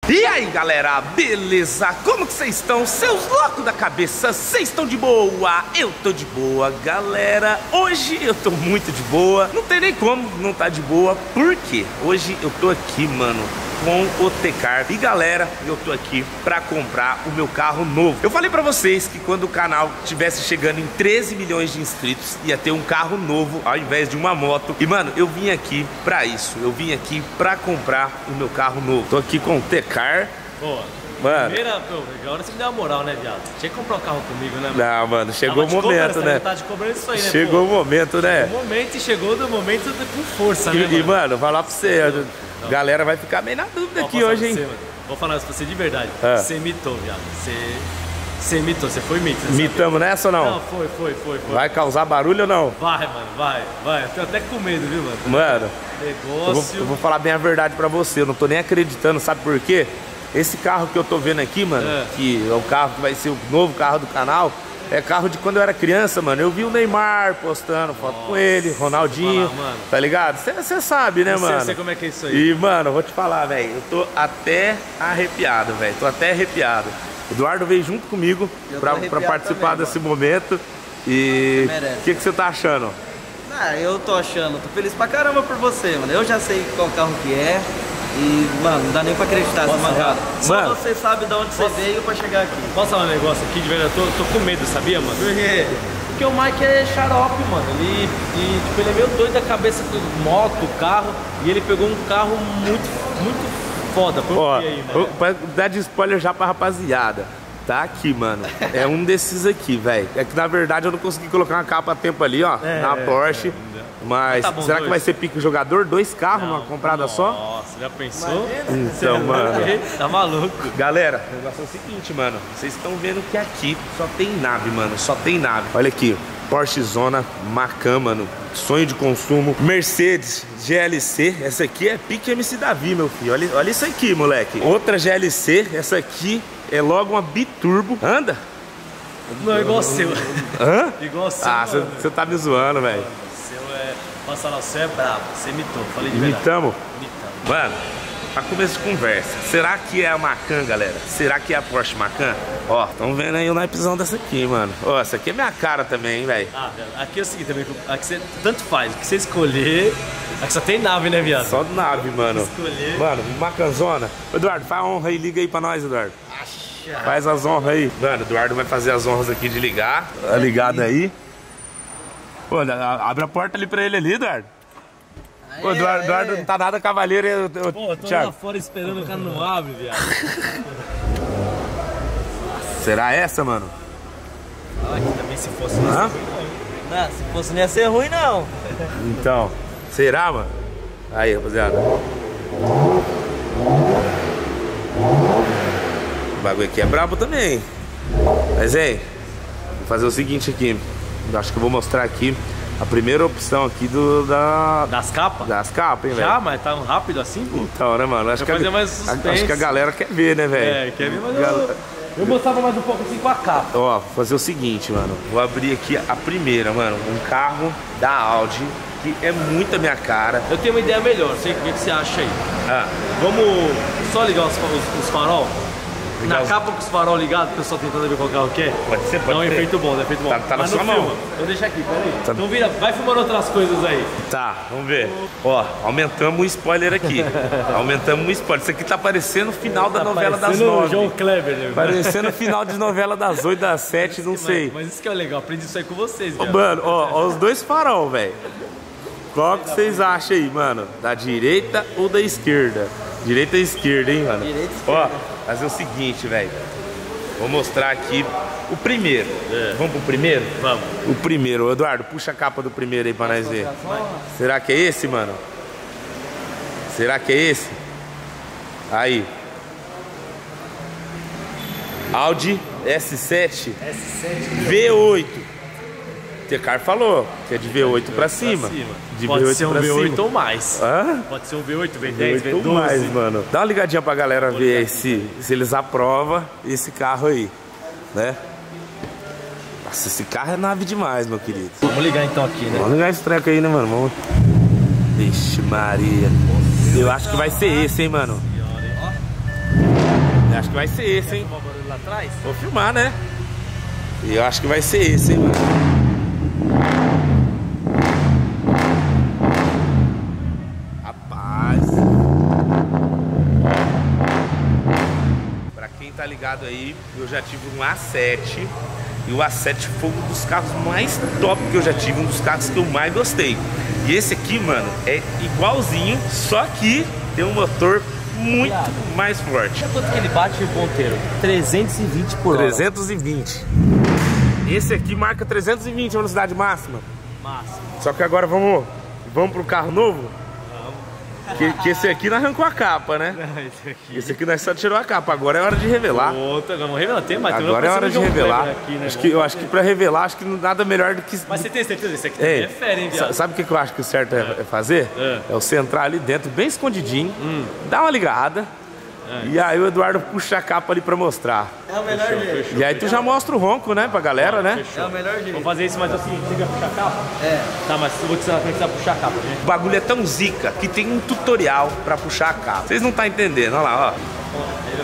E aí galera, beleza? Como que vocês estão? Seus loucos da cabeça, vocês estão de boa? Eu tô de boa, galera. Hoje eu tô muito de boa. Não tem nem como não tá de boa. Por quê? Hoje eu tô aqui, mano, com o Tecar. E galera, eu tô aqui pra comprar o meu carro novo. Eu falei pra vocês que quando o canal tivesse chegando em 13 milhões de inscritos, ia ter um carro novo ao invés de uma moto. E mano, eu vim aqui pra isso. Eu vim aqui pra comprar o meu carro novo. Tô aqui com o Tecar. Boa. Mano, Agora você me deu uma moral, né, viado? Tinha que comprar um carro comigo, né, mano? não, mano, chegou o momento, né? Tá de cobrando isso aí, né? Chegou o momento, né? O momento e chegou do momento com força, né, E, mano, vou falar pra você, não. Galera vai ficar meio na dúvida aqui hoje, hein? Você, vou falar isso pra você de verdade. Ah. Você mitou, viado. Você mitou, você foi mito. Mitamos nessa ou não? Não, foi. Vai causar barulho ou não? Vai, mano, vai. Eu tô até com medo, viu, mano? Mano, Negócio. eu vou falar bem a verdade pra você, eu não tô nem acreditando, sabe por quê? Esse carro que eu tô vendo aqui, mano, que é o carro que vai ser o novo carro do canal, é carro de quando eu era criança, mano. Eu vi o Neymar postando foto com ele, Ronaldinho, tá ligado? Você sabe, né, mano? Eu sei como é que é isso aí. E, mano, eu vou te falar, velho, eu tô até arrepiado, velho. Tô até arrepiado. Eduardo veio junto comigo pra participar também, desse momento. E o que você tá achando? Ah, eu tô achando, tô feliz pra caramba por você, mano. Eu já sei qual carro que é. E, mano, não dá nem pra acreditar essa mancada. Só você sabe de onde você veio pra chegar aqui. Posso falar um negócio aqui de verdade? Eu tô com medo, sabia, mano? Por quê? Porque o Mike é xarope, mano. Tipo, ele é meio doido da cabeça com moto, carro. E ele pegou um carro muito foda. Ó, aí, né? pra dar de spoiler já pra rapaziada. Tá aqui, mano. É um desses aqui, velho. É que na verdade eu não consegui colocar uma capa a tempo ali, ó, na Porsche. Mas tá bom, será que vai ser pique jogador? 2 carros numa comprada só? Nossa, já pensou? Então, mano. Tá maluco. Galera, o negócio é o seguinte, mano. Vocês estão vendo que aqui só tem nave, mano. Só tem nave. Olha aqui. Porsche Zona, Macan, mano. Sonho de consumo. Mercedes GLC. Essa aqui é pique MC Davi, meu filho. Olha isso aqui, moleque. Outra GLC. Essa aqui é logo uma biturbo. Anda? Não, é igual o seu. Hã? Igual o seu. Ah, você tá me zoando, velho. O seu é... Posso falar, o seu é brabo. Você mitou. Falei de verdade. Mitamos? Mano, pra começo de conversa, será que é a Macan, galera? Será que é a Porsche Macan? Ó, tão vendo aí o naipezão dessa aqui, mano. Ó, essa aqui é minha cara também, hein, velho. Ah, velho, aqui é o seguinte também, aqui você, tanto faz, o que você escolher, aqui só tem nave, né, viado? Só nave, mano. Escolher. Mano, Macanzona. Eduardo, faz a honra aí, liga aí pra nós, Eduardo. Faz as honras aí. Mano, Eduardo vai fazer as honras aqui de ligar. Tá ligado aí? Pô, abre a porta ali pra ele ali, Eduardo. Pô, Eduardo não tá nada cavaleiro. Pô, eu tô lá fora esperando o cara não abre, viado. Será essa, mano? Ah, aqui também se fosse não, se fosse não ia ser ruim, não. Então, será, mano? Aí, rapaziada. O bagulho aqui é brabo também. Mas, hein, vou fazer o seguinte aqui. Eu acho que eu vou mostrar aqui a primeira opção aqui das capas? Das capas, hein, velho? Já, mas tá rápido assim, pô? Então, né, mano? Acho que a galera quer ver, né, velho? É, quer ver, mas eu mostrava mais um pouco assim com a capa. Ó, vou fazer o seguinte, mano. Vou abrir aqui a primeira, mano. Um carro da Audi, que é muito a minha cara. Eu tenho uma ideia melhor, sei o que você acha aí. Vamos só ligar os farol? Na capa com os farol ligados, o pessoal tentando ver qual carro que é. Pode ser, pode ser. Dá um efeito bom, Tá na sua mão. Vou deixar aqui, peraí. Então vira, vai filmando outras coisas aí. Tá, vamos ver. Ó, aumentamos o spoiler aqui. Aumentamos o spoiler. Isso aqui tá parecendo o final da novela das 9. João Kleber, né? Parecendo o final de novela das 8, das 7, não sei. Mas isso que é legal, aprendi isso aí com vocês, velho. Mano, ó, os dois farol, velho. Qual que vocês acham aí, mano? Da direita ou da esquerda? Direita e esquerda, hein, mano? Direita e esquerda. Ó, fazer o seguinte, velho. Vou mostrar aqui o primeiro. Vamos pro primeiro? Vamos. O primeiro. Eduardo, puxa a capa do primeiro aí pra nós ver. Será que é esse, mano? Será que é esse? Aí. Audi S7 V8. O Tecar falou que é de V8 pra cima. De Pode V8 ser um pra V8 cima. ou mais. Hã? Pode ser um V8, V10, V8 V12. ou mais, mano. Dá uma ligadinha pra galera ver se eles aprovam esse carro aí, né? Nossa, esse carro é nave demais, meu querido. Vamos ligar então aqui, né? Vamos ligar esse treco aí, né, mano? Vamos... Vixe Maria. Eu acho que vai ser esse, hein, mano? Acho que vai ser esse, hein? Filmar o barulho lá atrás? Vou filmar, né? E eu acho que vai ser esse, hein, mano? Rapaz. Pra quem tá ligado aí, eu já tive um A7. E o A7 foi um dos carros mais top que eu já tive, um dos carros que eu mais gostei. E esse aqui, mano, é igualzinho, só que tem um motor muito mais forte. Sabe quanto que ele bate o ponteiro? 320 por hora. 320. Esse aqui marca 320 a velocidade máxima. Máximo. Só que agora vamos pro carro novo? Que esse aqui não arrancou a capa, né? Esse aqui nós só tirou a capa. Agora é hora de revelar. Vamos revelar, tem mais. Agora é hora de revelar. Aqui, né? Eu acho que pra revelar, acho que não nada melhor do que... Mas você tem certeza? Esse aqui é fera, hein, viado? Sabe o que eu acho que o certo é fazer? É você entrar ali dentro, bem escondidinho, dar uma ligada. E aí o Eduardo puxa a capa ali pra mostrar. É o melhor jeito. E aí tu já mostra o ronco, né, pra galera, né? É o melhor jeito. Vamos fazer isso, mas assim, você vai puxar a capa? É. Tá, mas eu vou te ensinar como é que você vai puxar a capa, gente. O bagulho é tão zica que tem um tutorial pra puxar a capa. Vocês não estão entendendo, olha lá, ó.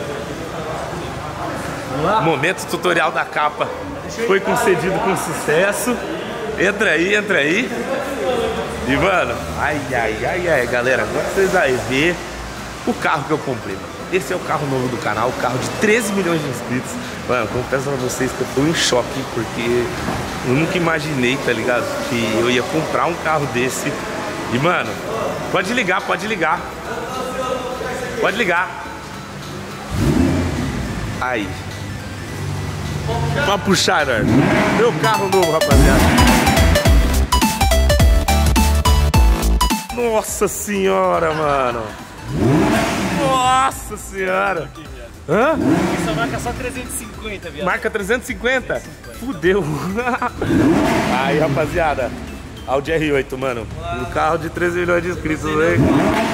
Vamos lá? Momento tutorial da capa foi concedido com sucesso. Entra aí, entra aí. E mano, ai, galera, agora vocês vão ver o carro que eu comprei, mano. Esse é o carro novo do canal, o carro de 13 milhões de inscritos. Mano, confesso pra vocês que eu tô em choque, porque eu nunca imaginei, tá ligado? Que eu ia comprar um carro desse. E mano, pode ligar, pode ligar. Pode ligar. Aí. Pra puxar, né? Meu carro novo, rapaziada. Nossa senhora, mano. Nossa senhora. Hã? Essa marca só 350, viado. Marca 350? Fudeu. Aí, rapaziada. Audi R8, mano. Um carro de 13 milhões de inscritos, velho.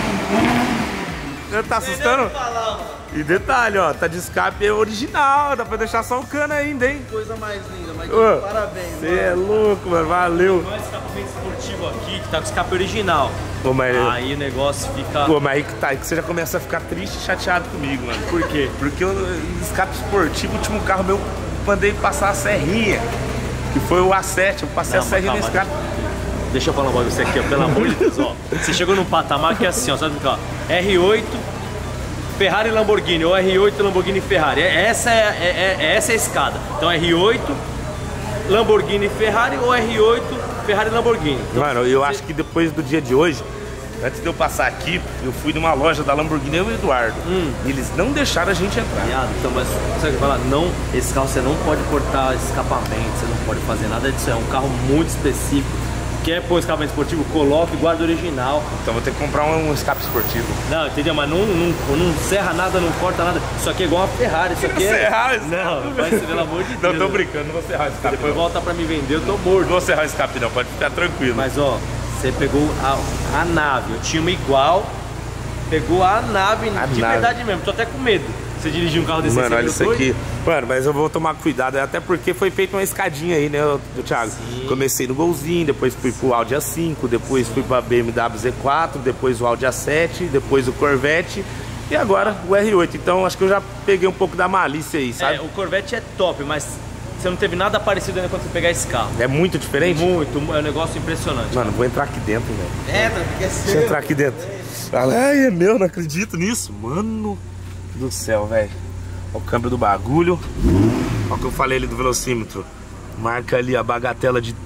Tá assustando? E detalhe, ó, tá de escape original, dá pra deixar só o cano ainda, hein? Coisa mais linda, mas parabéns, Você é louco, mano, valeu. Não é escapamento esportivo aqui, que tá com escape original. Pô, mas... Aí o negócio fica... Pô, mas aí que tá, aí que você já começa a ficar triste e chateado comigo, mano. Por quê? Porque eu, escape esportivo, o último carro meu, mandei passar a serrinha, que foi o A7, eu passei a serrinha no escape. Deixa eu falar um bagulho pra você aqui, ó, pelo amor de Deus, ó. Você chegou num patamar que é assim, ó, sabe o que, ó? R8, Ferrari e Lamborghini, ou R8, Lamborghini e Ferrari. Essa é a escada. Então R8, Lamborghini e Ferrari, ou R8, Ferrari e Lamborghini. Então, mano, eu acho que depois do dia de hoje, antes de eu passar aqui, eu fui numa loja da Lamborghini, eu e o Eduardo. E eles não deixaram a gente entrar. Viado, então, mas sabe o que falar? Não, esse carro você não pode cortar escapamento, você não pode fazer nada disso. É um carro muito específico. Quer pôr escapamento esportivo? Coloque e guarda original. Então vou ter que comprar um escape esportivo. Não, entendeu? Mas não serra nada, não corta nada. Isso aqui é igual uma Ferrari. Isso aqui é... serrar esse Não, vai ser, pelo amor de Deus. Não, tô brincando, não vou serrar o escape. Depois não. volta pra me vender, eu tô morto. Não vou serrar o escape não, pode ficar tranquilo. Mas ó, você pegou a nave. Eu tinha uma igual. Pegou a nave de verdade mesmo. Tô até com medo. Você dirigir um carro desse. Mano, olha isso aqui. Mano, mas eu vou tomar cuidado, até porque foi feita uma escadinha aí, né, Thiago? Sim. Comecei no Golzinho, depois fui pro Audi A5, depois fui pra BMW Z4, depois o Audi A7, depois o Corvette e agora o R8. Então acho que eu já peguei um pouco da malícia aí, sabe? É, o Corvette é top, mas você não teve nada parecido ainda quando você pegar esse carro. É muito diferente? Muito, é um negócio impressionante. Mano, vou entrar aqui dentro, velho. Entra, porque é seu. Deixa eu entrar aqui dentro. Ai, é meu, não acredito nisso. Mano do céu, velho. Olha o câmbio do bagulho. Olha o que eu falei ali do velocímetro. Marca ali a bagatela de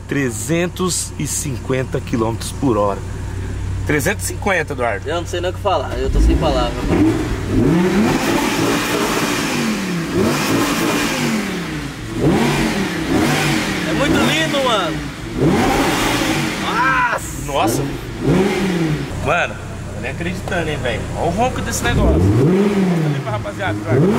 350 km por hora. 350, Eduardo. Eu não sei nem o que falar, eu tô sem palavras. É muito lindo, mano. Nossa. Mano, tô nem acreditando, hein, velho. Olha o ronco desse negócio. Cadê pra rapaziada, Eduardo?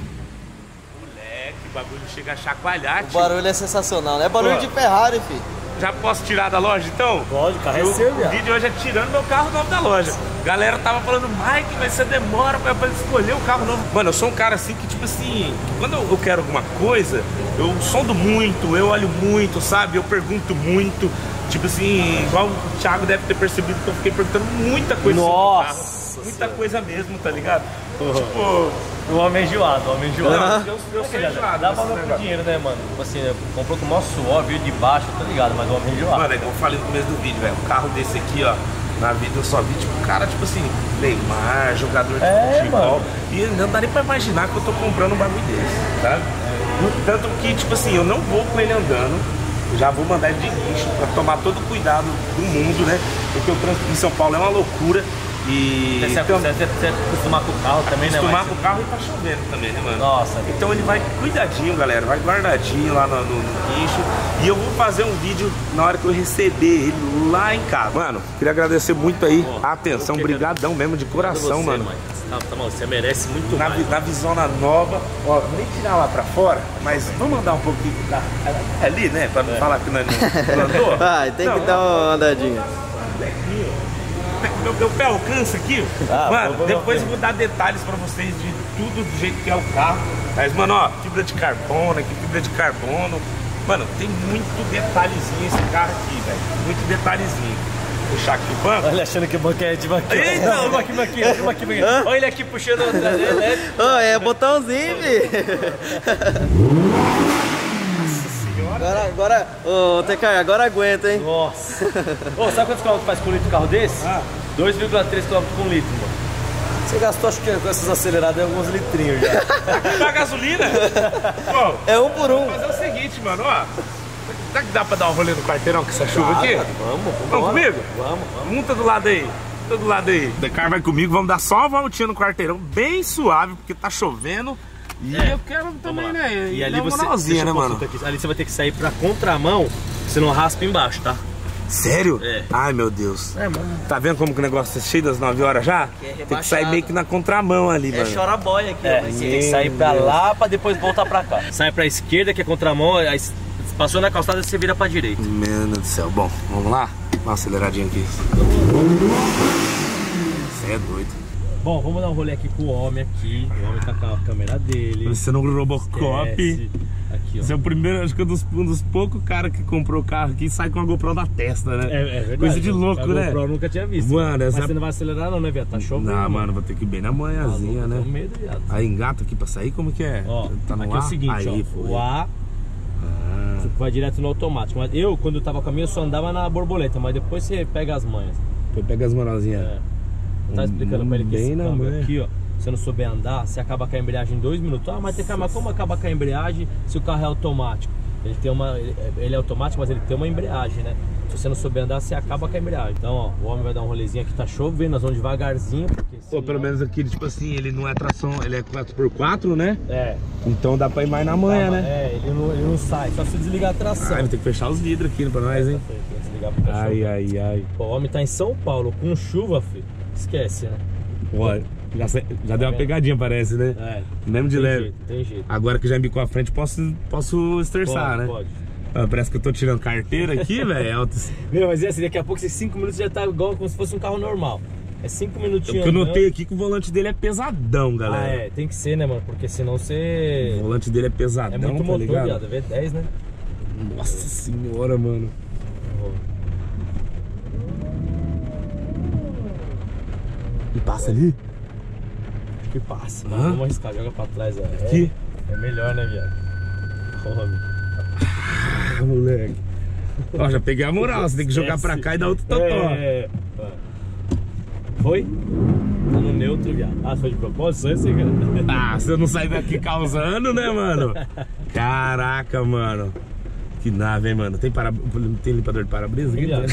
Moleque, o bagulho chega a chacoalhar, O barulho é sensacional, né? É barulho de Ferrari, filho. Já posso tirar da loja então? Pode, o carro é seu, O viado. vídeo hoje é tirando meu carro novo da loja. Galera tava falando, Mike, mas você demora pra escolher o carro novo. Mano, eu sou um cara assim que, tipo assim, quando eu quero alguma coisa, eu sondo muito, eu olho muito, sabe? Eu pergunto muito. Tipo assim, igual o Thiago deve ter percebido que eu fiquei perguntando muita coisa sobre o carro. Muita coisa mesmo, tá ligado? Tipo... O homem é enjoado, o homem é enjoado. Eu sou enjoado. Dá valor pro dinheiro, né, mano? Tipo assim, comprou com o maior suor, veio de baixo, tá ligado? Mas o homem é enjoado. Mano, é igual eu falei no começo do vídeo, velho. Um carro desse aqui, ó. Na vida eu só vi, tipo, cara, tipo assim, Neymar, jogador de futebol. Mano. E não dá nem pra imaginar que eu tô comprando um bagulho desse, sabe? Tanto que, tipo assim, eu não vou com ele andando. Eu já vou mandar ele de guincho pra tomar todo o cuidado do mundo, né? Porque o trânsito em São Paulo é uma loucura. E Você acostumar com o carro também, né? acostumar com o carro e tá chovendo também, né, mano? Nossa. Então ele vai cuidadinho, galera, vai guardadinho lá no guincho. E eu vou fazer um vídeo na hora que eu receber ele lá em casa. Mano, queria agradecer muito aí a atenção, brigadão mesmo, de coração, você, mano. Tá bom, você merece muito Na visona nova, ó, vou nem tirar lá pra fora, mas vamos andar um pouquinho do carro ali, né, pra não falar que não andou. Vai, tem que dar uma andadinha. Meu pé alcança aqui, mano, depois eu vou dar detalhes pra vocês de tudo do jeito que é o carro. Mas, mano, ó, fibra de carbono aqui, fibra de carbono. Mano, tem muito detalhezinho esse carro aqui, velho. Muito detalhezinho. Vou puxar aqui o banco. Olha, achando que o banco é de banquinho. Eita! Não, aqui. Olha ele aqui puxando o atrás dele, né? Oh, é botãozinho, fi. Agora, ô, TK, agora aguenta, hein? Nossa. Ô, sabe quantos quilômetros faz com litro de carro desse? 2,3 km com litro, mano. Você gastou, acho que com essas aceleradas, alguns litrinhos já. Dá gasolina? Pô, é um por um. vamos fazer o seguinte, mano, ó. Será que dá pra dar um rolê no quarteirão com essa chuva aqui? Vamos comigo? Vamos. Monta do lado aí. Do lado aí. O Decar vai comigo, vamos dar só uma voltinha no quarteirão, bem suave, porque tá chovendo. E eu quero também, né? E ali dar uma você, moralzinha, né, mano? aqui, ali você vai ter que sair pra contramão, você não raspa embaixo, tá? Sério? É. Ai, meu Deus. É, mano. Tá vendo como que o negócio é cheio das 9 horas já? Tem que sair meio que na contramão ali, mano. Chora boia aqui, É, ó. você tem que sair pra lá pra depois voltar pra cá. Sai pra esquerda, que é contramão, aí passou na calçada e você vira pra direita. Mano do céu. Bom, vamos lá? Dá uma aceleradinha aqui. Você é doido. Bom, vamos dar um rolê aqui com o homem aqui. O homem tá com a câmera dele. Você no Robocop. Aqui, ó. Você é o primeiro, acho que um dos poucos caras que comprou o carro aqui e sai com a GoPro na testa, né? É verdade. Coisa de louco, a né? GoPro eu nunca tinha visto. Mano, Mas essa... você não vai acelerar não, né, viado? Tá chovendo. Não, mano, vou ter que ir bem na manhãzinha, né? Tô com medo, viado. Aí engata aqui pra sair, como que é? Ó, tá no aqui A? é o seguinte, aí, ó. O A vai direto no automático. Mas eu, quando eu tava com a minha, eu só andava na borboleta. Mas depois você pega as manhas. Pega as moralzinhas. É. Eu tava explicando pra ele que bem esse na câmbio manha. aqui, ó. Se você não souber andar, você acaba com a embreagem em 2 minutos. Ah, mas tem que, mas como acaba com a embreagem se o carro é automático? Ele tem uma. Ele é automático, mas ele tem uma embreagem, né? Se você não souber andar, você acaba com a embreagem. Então, ó, o homem vai dar um rolezinho aqui, tá chovendo, nós vamos devagarzinho. Porque Pô, pelo menos aqui, tipo assim, ele não é tração, ele é 4x4, né? É. Então dá pra ir mais na manhã, né? É, ele não sai, só se desligar a tração. Ai, vou ter que fechar os vidros aqui pra nós, hein? Tem que desligar pro cachorro. Ai. Pô, o homem tá em São Paulo com chuva, filho. Esquece, né? Ó, já deu uma pegadinha, parece, né? É. Mesmo de leve. Tem jeito. Agora que já embicou a frente, posso estressar, né? Pode. Ah, parece que eu tô tirando carteira aqui, velho. Meu, mas é assim, daqui a pouco esses 5 minutos já tá igual como se fosse um carro normal. É 5 O minutinhos. que eu notei aqui que o volante dele é pesadão, galera. Ah, é, tem que ser, né, mano? Porque senão você. O volante dele é pesadão, É muito tá motor, ligado? viado. V10, né? Nossa senhora, mano. E passa ali? Acho que passa. Hã? Vamos arriscar, joga pra trás. Ó. Aqui? É melhor, né, viado? Homem. Ah, moleque. Ó, já peguei a moral, você tem que jogar pra cá e dar outro totó. É. Foi? Tá no neutro, viado. Ah, foi de propósito? Só esse, cara. Ah, você não sai daqui causando, né, mano? Caraca, mano. Que nave, hein, mano? Tem limpador de para-brisa aqui? Viado.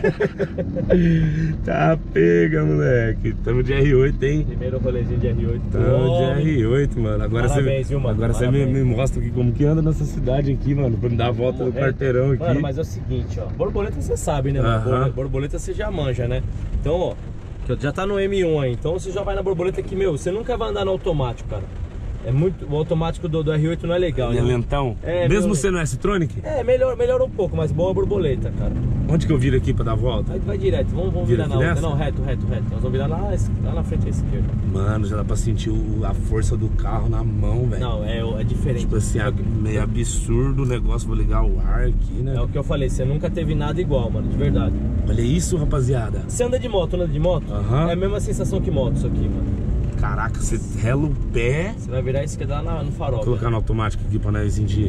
Tá pega, moleque. Tamo de R8, hein? Primeiro rolezinho de R8. Tamo de R8, mano. Agora Parabéns, viu, mano? Agora você Parabéns. me mostra aqui como que anda nessa cidade aqui, mano. Pra me dar a volta no quarteirão aqui. Mano, mas é o seguinte, ó. Borboleta você sabe, né, mano? Aham. Borboleta você já manja, né? Então, ó. Que já tá no M1 aí. Então você já vai na borboleta que, meu, você nunca vai andar no automático, cara. É muito, o automático do R8 não é legal, Ele né? é lentão? É, mesmo sendo S-Tronic? É, melhor um pouco, mas boa borboleta, cara. Onde que eu viro aqui pra dar a volta? Aí vai direto, vamos virar na outra. Não, reto. Nós vamos virar lá na frente à esquerda. Mano, já dá pra sentir a força do carro na mão, velho. Não, é diferente. Tipo assim, meio absurdo o negócio. Vou ligar o ar aqui, né? É o que eu falei, você nunca teve nada igual, mano, de verdade. Olha isso, rapaziada. Você anda de moto, Aham. É a mesma sensação que moto isso aqui, mano. Caraca, você rela o pé. Você vai virar a esquerda lá no farol. Vou colocar no automático aqui pra nós sentir.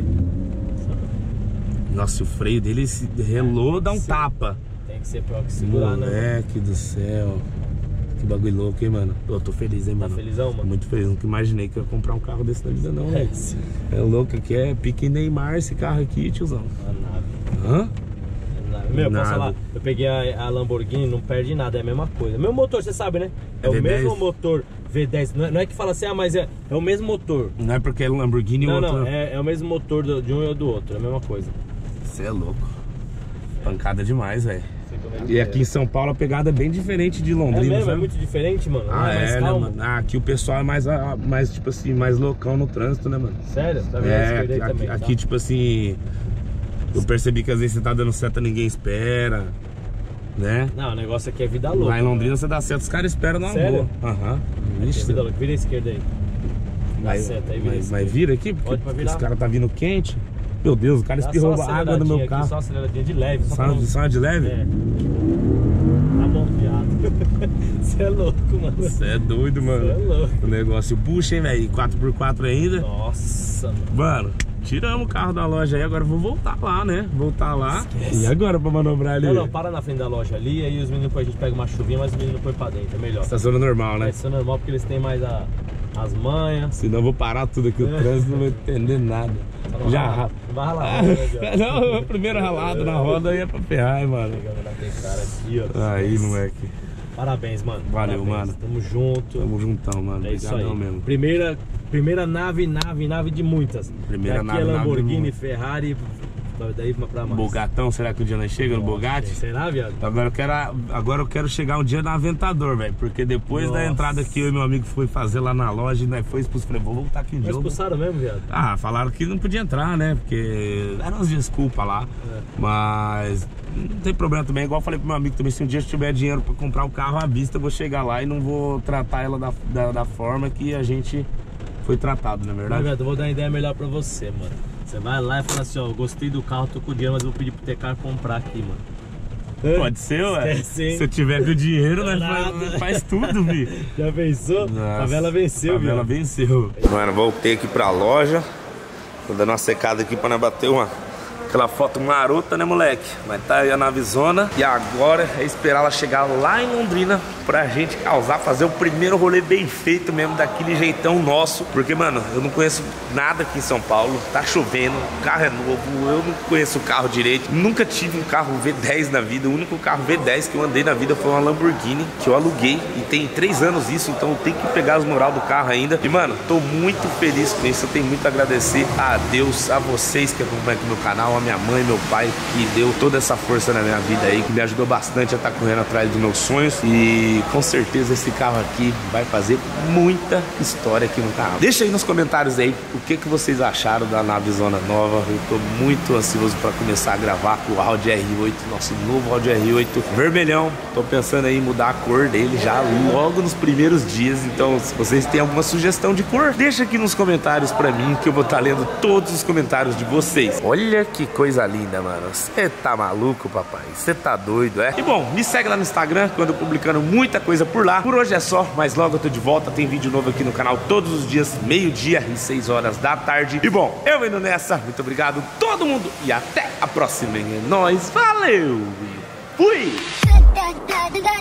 Nossa, o freio dele se relou, dá um tapa. Tem que ser pior que segurar, né? Moleque do céu. Que bagulho louco, hein, mano? Eu tô feliz, hein, mano? Tá felizão, mano? Muito feliz. Nunca imaginei que eu ia comprar um carro desse na vida, não, velho. Sim. É louco, aqui é pique Neymar esse carro aqui, tiozão. A nave. Hã? Meu, posso Nada. falar? Eu peguei a Lamborghini, não perde nada, é a mesma coisa. Meu motor, você sabe, né? É o V10? mesmo motor V10. Não é que fala assim, mas é o mesmo motor. Não é porque é Lamborghini e Não, outro. não, é o mesmo motor de um e do outro, é a mesma coisa. Você é louco. Pancada demais, velho. Sei como é que E é. aqui em São Paulo a pegada é bem diferente de É Londrina, mesmo, é sabe? muito diferente, mano. Ah, é mais é, né, calmo. mano? Ah, aqui o pessoal é mais, tipo assim, mais loucão no trânsito, né, mano? Sério? Tá vendo? É, Aqui, também, aqui tá? tipo assim, eu percebi que às vezes você tá dando seta, ninguém espera, né? Não, o negócio aqui é vida louca. Lá em Londrina você dá seta, os caras esperam na Sério? boa. Aham. É Vixe, vida louca. Vira a esquerda aí. Dá mas, seta aí, vira a mas esquerda. vira aqui, porque Pode pra virar. esse cara tá vindo quente. Meu Deus, o cara Dá espirrou só uma água no meu aceleradinha aqui, carro. Só uma aceleradinha de leve. Só de leve? É. Tá bom, piada. Você é louco, mano. Você é doido, mano. Cê é louco. O negócio puxa, hein, velho? 4x4 ainda. Nossa, mano. Mano, tiramos o carro da loja aí, agora eu vou voltar lá, né? Voltar lá. Esquece. E agora pra manobrar ali? Não, para na frente da loja ali, aí os meninos põem, a gente pega uma chuvinha, mas os meninos põem pra dentro, é melhor. Estaciona normal, né? Isso é normal porque eles têm mais as manhas. Senão eu vou parar tudo aqui, o trânsito não vai entender nada. Só não Já vai rala. Não vai ralar, né, Diego? Não, o primeiro ralado na roda aí é pra ferrar, hein, mano. Pegando naquele cara aqui, ó. Aí, moleque. Parabéns, mano. Valeu, Parabéns. mano. Tamo junto. Tamo juntão, mano. É isso aí. Obrigadão mesmo. Primeira nave de muitas. Primeira Daqui nave, é nave de Lamborghini, muitas. Ferrari, daí pra mais. Bogatão, será que um dia nós chega no Bugatti? Será, viado? Agora eu quero chegar um dia no Aventador, velho. Porque depois da Nossa. entrada que eu e meu amigo foi fazer lá na loja, nós foi expulso. Falei, vou voltar aqui de Mas novo. expulsaram mesmo, viado? Ah, falaram que não podia entrar, né? Porque eram umas desculpas lá. Mas não tem problema também. Igual eu falei pro meu amigo também, se um dia eu tiver dinheiro pra comprar o carro à vista, eu vou chegar lá e não vou tratar ela da forma que a gente foi tratado, não é Mas, verdade? viado, eu vou dar uma ideia melhor pra você, mano. Você vai lá e fala assim, ó, eu gostei do carro, tô com o dinheiro, mas eu vou pedir pro Tecar comprar aqui, mano. Pode ser, ué. Esquece, hein? Se eu tiver com o dinheiro, Nada. nós faz tudo, vi. Já pensou? Nossa, Favela venceu, Favela viado. venceu. Mano, voltei aqui pra loja. Tô dando uma secada aqui pra nós bater aquela foto marota, né, moleque? Mas tá aí a navezona. E agora é esperar ela chegar lá em Londrina pra gente fazer o primeiro rolê bem feito mesmo, daquele jeitão nosso. Porque, mano, eu não conheço nada aqui em São Paulo. Tá chovendo, o carro é novo, eu não conheço o carro direito. Nunca tive um carro V10 na vida. O único carro V10 que eu andei na vida foi uma Lamborghini, que eu aluguei. E tem 3 anos isso, então eu tenho que pegar as moral do carro ainda. E, mano, tô muito feliz com isso. Eu tenho muito a agradecer a Deus, a vocês que acompanham aqui meu canal, a minha mãe, meu pai, que deu toda essa força na minha vida aí, que me ajudou bastante a estar correndo atrás dos meus sonhos. E com certeza esse carro aqui vai fazer muita história aqui no canal. Deixa aí nos comentários aí o que vocês acharam da navezona nova. Eu tô muito ansioso para começar a gravar com o Audi R8, nosso novo Audi R8 vermelhão. Tô pensando aí em mudar a cor dele já logo nos primeiros dias. Então, se vocês têm alguma sugestão de cor, deixa aqui nos comentários pra mim, que eu vou estar lendo todos os comentários de vocês. Olha que coisa linda, mano. Você tá maluco, papai? Você tá doido, é? E bom, me segue lá no Instagram, que eu ando publicando muita coisa por lá. Por hoje é só, mas logo eu tô de volta. Tem vídeo novo aqui no canal todos os dias, meio-dia e 6 horas da tarde. E bom, eu indo nessa. Muito obrigado todo mundo e até a próxima. É nóis, valeu e fui!